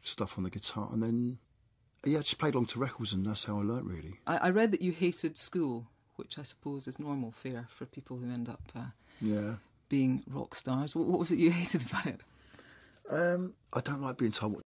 stuff on the guitar, and then I just played along to records, and that's how I learnt, really. I read that you hated school, which I suppose is normal fare for people who end up being rock stars. What was it you hated about it? I don't like being told what